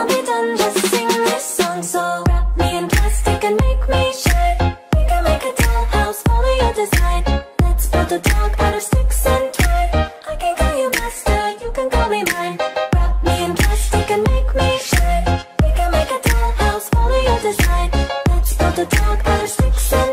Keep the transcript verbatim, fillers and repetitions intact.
be done, just sing this song. So wrap me in plastic and make me shine. We can make a dollhouse, follow your design. Let's build a dog out of sticks and twine. I can call you master, you can call me mine. Wrap me in plastic and make me shine. We can make a dollhouse, follow your design. Let's build a dog out of sticks and